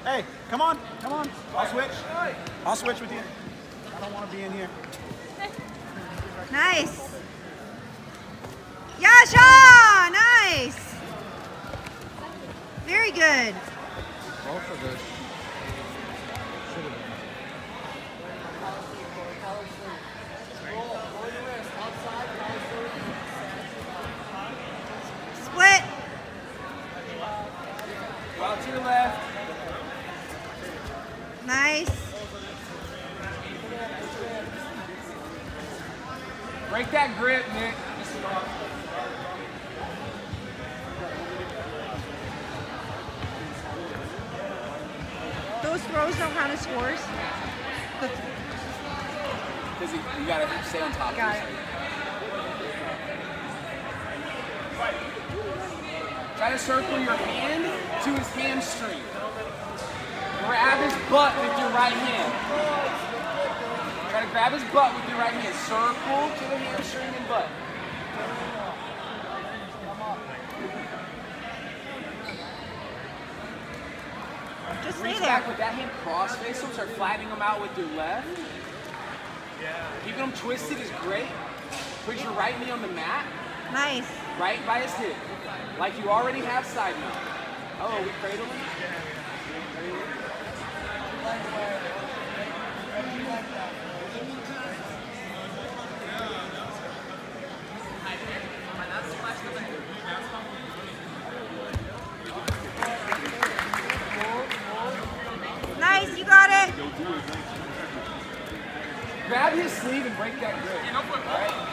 Hey, come on, come on. I'll switch. I'll switch with you. I don't want to be in here. Nice. Yasha! Nice. Very good. Both of this should have been. Split. Go out to your left. Nice. Break that grip, Nick. Those throws don't count as scores. Because you gotta stay on top Got of it. Try to circle your hand to his hamstring. Grab his butt with your right hand. Try to grab his butt with your right hand. Circle to the hamstring and butt. Just stay Reach there. back with that hand cross face them. Start flattening them out with your left. Keeping them twisted is great. Put your right knee on the mat. Nice. Right by his hip. Like you already have side mount. Oh, are we cradling? Nice, you got it. Grab his sleeve and break that grip. All right?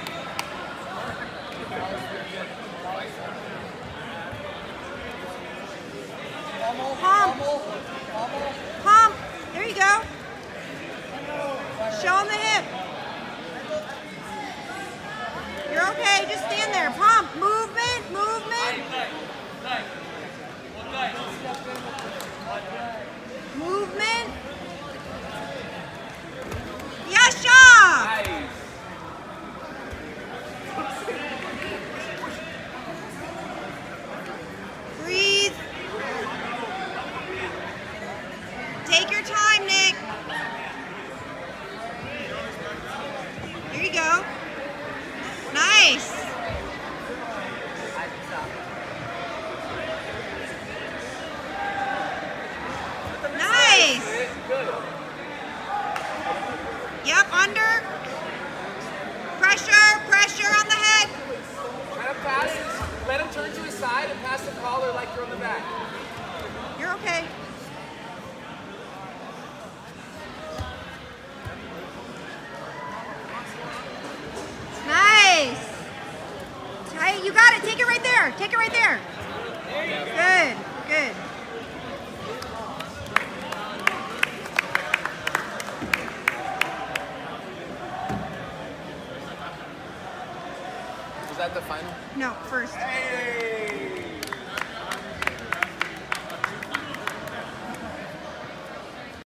Pump. Pump. There you go. Show him the hip. You're okay. Just stand there. Pump. Movement. Movement. Movement. Yasha! Nice. Breathe. Take your time, Nick. There you go. Nice. Nice. Yep, under. Pressure, pressure on the head. Try to pass it. Let him turn to his side and pass the collar like you're on the back. You're okay. Nice. Tight. You got it. Take it right there. Take it right there. Good. Good. Was that the final? No, first. Hey!